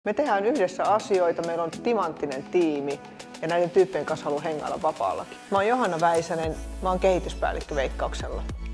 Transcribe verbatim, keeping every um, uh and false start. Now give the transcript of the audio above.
Me tehdään yhdessä asioita, meillä on timanttinen tiimi ja näiden tyyppien kanssa haluan hengailla vapaallakin. Mä oon Johanna Väisänen, mä oon kehityspäällikkö Veikkauksella.